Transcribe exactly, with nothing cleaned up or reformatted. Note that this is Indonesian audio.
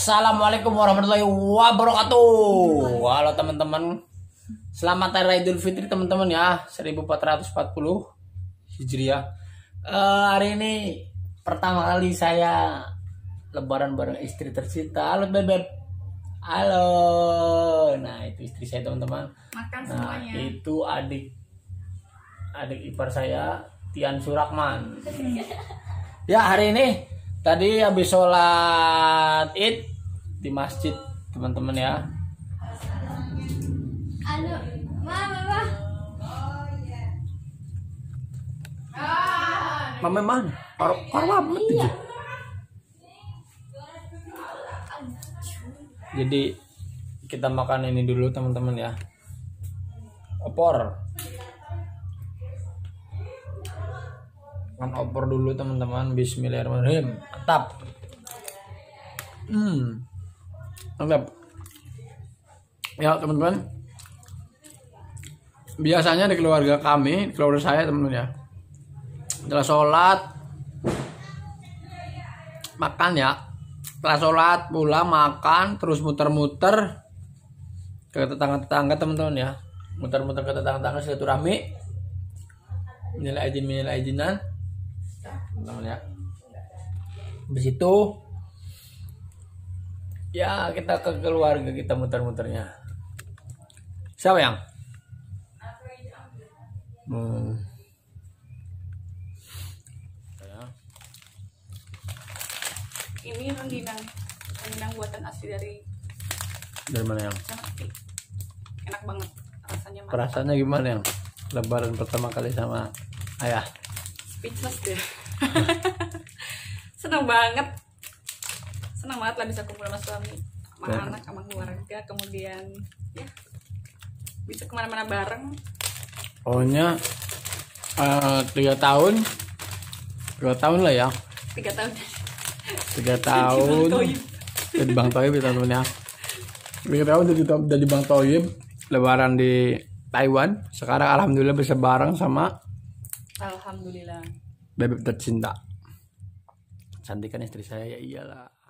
Assalamualaikum warahmatullahi wabarakatuh. Halo teman-teman, selamat Hari Raya Idul Fitri teman-teman ya, seribu empat ratus empat puluh Hijriah. uh, Hari ini pertama kali saya lebaran bareng istri tercinta. Halo bebek. Halo. Nah itu istri saya teman-teman. Makan Nah semuanya. itu adik Adik ipar saya, Tian Surakman. Ya hari ini tadi habis sholat Id di masjid teman-teman ya. Anu, mama, mama. Mama mana? Karo karo apa tuh? Jadi kita makan ini dulu teman-teman ya. Opor. Makan opor dulu teman-teman. Bismillahirrahmanirrahim. Mantap. Hmm. Mantap. Ya teman-teman. Biasanya di keluarga kami, di keluarga saya teman-teman ya. Setelah sholat makan ya. Setelah sholat pulang makan terus muter-muter ke tetangga-tetangga teman-teman ya. Muter-muter ke tetangga-tetangga silaturahmi. Minal aidin minal aidinan. Teman-teman ya. Habis itu ya kita ke keluarga kita muter-muternya. Siapa yang? Hmm. Ini rengginang, rengginang buatan asli dari Dari mana yang? Cantik. Enak banget rasanya. Mantap. Perasaannya gimana yang? Lebaran pertama kali sama ayah. Speechless deh. Senang banget. Senang banget lah bisa kumpul sama suami, sama Ya. anak, sama keluarga, kemudian ya bisa kemana-mana bareng. Pokoknya uh, tiga tahun, dua tahun lah ya. Tiga tahun. Tiga tahun. Jadi Bang Toib teman-teman ya. Tiga tahun jadi jadi Bang Toib. Lebaran di Taiwan. Sekarang alhamdulillah bisa bareng sama Alhamdulillah. bebek tercinta. Cantik kan istri saya ya iyalah.